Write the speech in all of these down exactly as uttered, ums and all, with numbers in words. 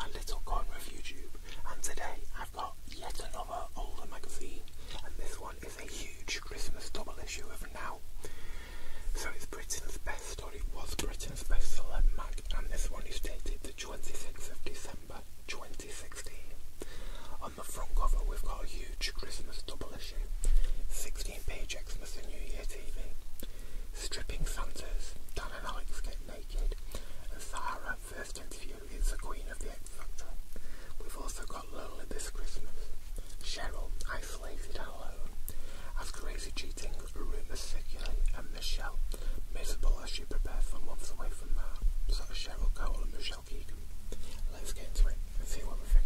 my little corner of YouTube, and today I've got yet another older magazine, and this one is a huge Christmas double issue of Now. So it's Britain's best, or it was Britain's best celeb mag, and this one is dated the twenty-sixth of December twenty sixteen. On the front cover we've got a huge Christmas double issue, sixteen page Xmas and New Year T V, stripping Santas, Dan and Alex get naked, and Sahara, first interview, is the Queen of the X Factor. We've also got Lola this Christmas, Cheryl, isolated and alone, as crazy cheating rumours circulate, and Michelle, miserable as she prepares for months away from that. So Cheryl Cole and Michelle Keegan. Let's get into it and see what we think.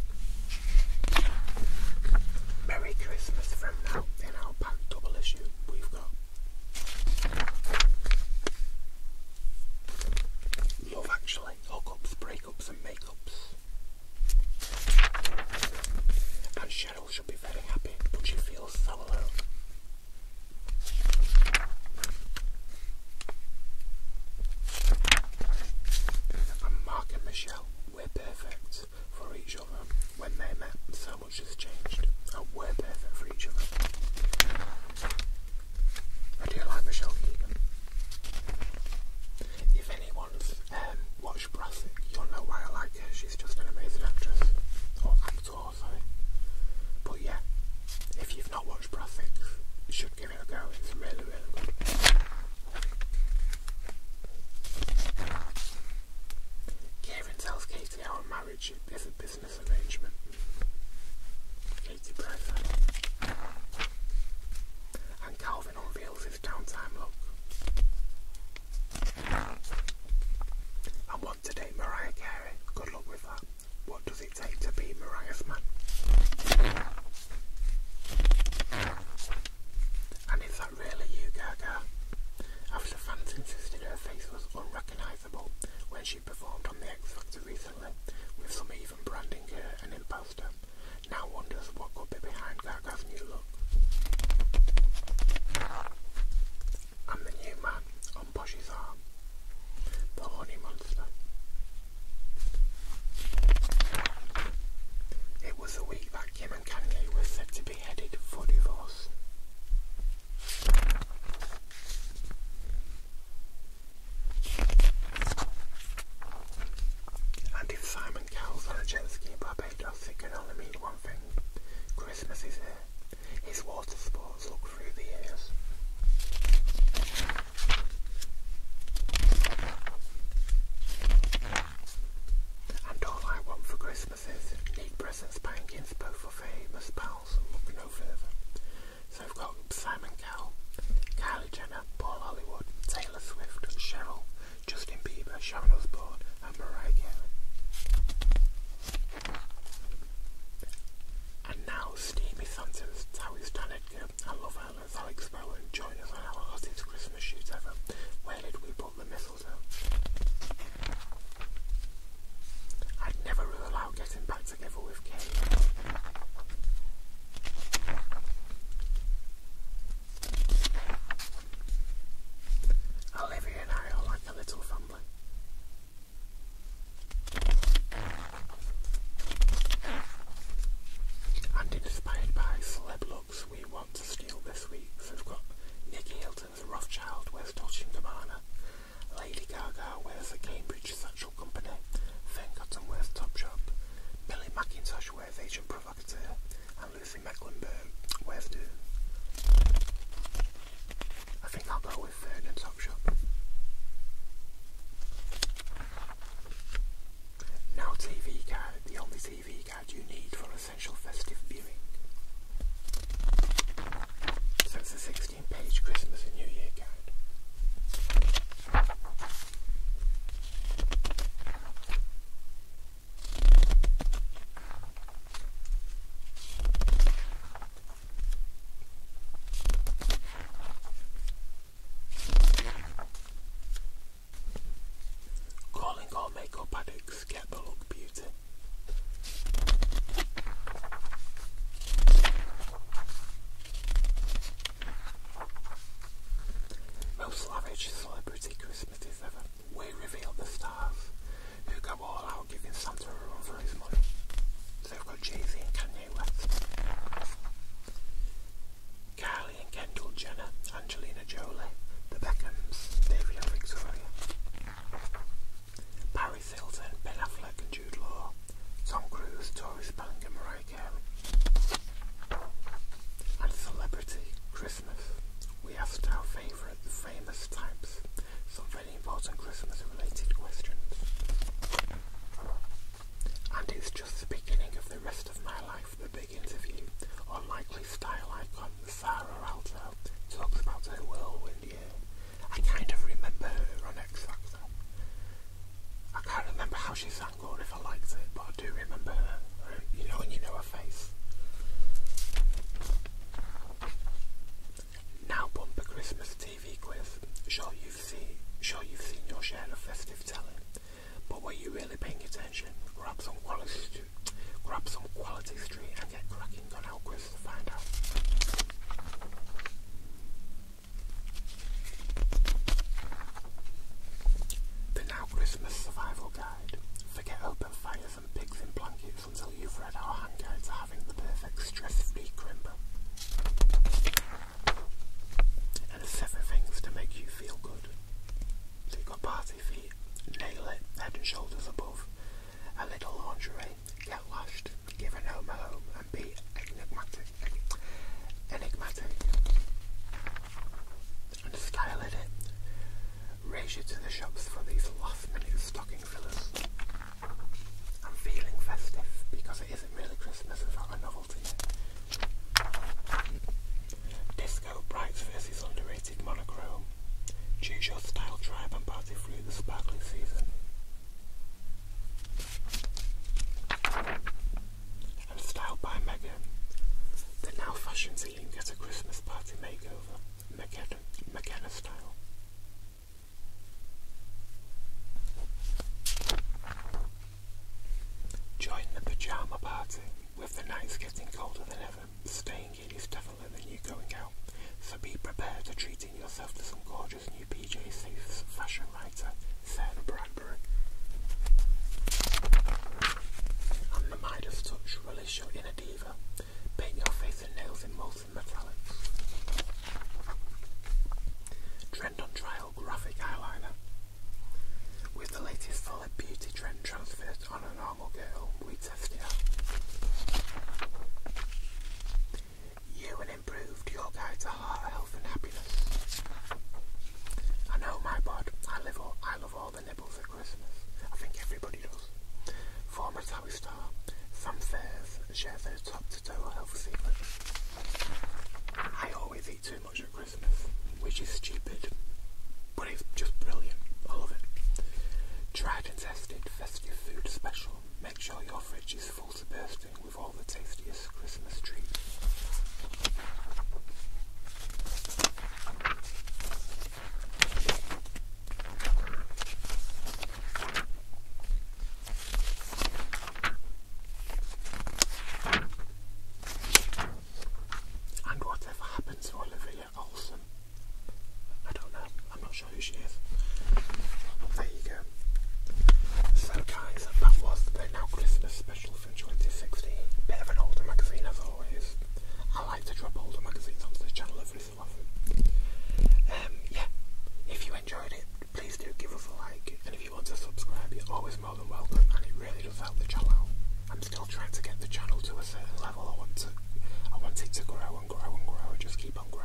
Merry Christmas from Now. In our packed double issue, we've got Love Actually, hookups, breakups and makeups. And Cheryl should be very happy, but she feels so alone. And Mark and Michelle, we're perfect for each other. When they met, so much has changed, and we're perfect for each other. I do like Michelle Keegan. If anyone's um, watched Brassic, you'll know why I like her. She's just an amazing actress. Or actor, sorry. But yeah, if you've not watched Brassic, you should give it a go. It's really, really good. Kieran tells Katie our marriage is a business arrangement. Katie Brightside. And Calvin unveils his downtime look. I want to date Mariah Carey. Good luck with that. What does it take to be Mariah's man? And is that really you, Gaga? After fans insisted her face was unrecognisable when she performed on the X Factor recently, with some even branding her share of festive telling. But were you really paying attention? Grab some quality, grab some quality street and get cracking on our quiz to find out. The Now Christmas Survival Guide. Forget open fires and pigs in blankets until you've read our hand guide to having the perfect stress-free crimper. And the seven things to make you feel good. So you've got party feet, nail it, head and shoulders above, a little lingerie, get lashed, give a home a home, and be enigmatic. Enigmatic. And style it. Race you to the shops for these last minute stocking fillers. I'm feeling festive because it isn't really Christmas without a novelty. Disco brights versus underrated monochrome. Choose your style, tribe and party through the sparkling season. And styled by Megan. The Now fashion team get a Christmas party makeover. McKenna, McKenna style. Join the pyjama party. With the nights getting colder than ever, staying in is definitely the new going out. So be prepared to treating yourself to some gorgeous new P J saves fashion writer Sarah Bradbury. And the Midas touch, release your inner diva. Paint your face and nails in molten metallics. Trend on trial graphic eyeliner. With the latest solid beauty trend transferred on a normal girl, we test it out. You and improved, your guide to heart health and happiness. I know my bod, I live all, I love all the nibbles at Christmas. I think everybody does. Former Towie star, Sam Fairs, shares their top to toe health secret. I always eat too much at Christmas, which is stupid, but it's just brilliant. I love it. Tried and tested festive food special. Make sure your fridge is full to bursting with all the tastiest Christmas treats. And whatever happened to Olivia Olsen? I don't know. I'm not sure who she is. There you go. So guys, that was the Now Christmas special from twenty sixteen. Bit of an older magazine as always. I like to drop older magazines onto the channel every so often. Um, yeah, if you enjoyed it, please do give us a like. And if you want to subscribe, you're always more than welcome, and it really does help the channel out. I'm still trying to get the channel to a certain level. I want to, I want it to grow and grow and grow and just keep on growing.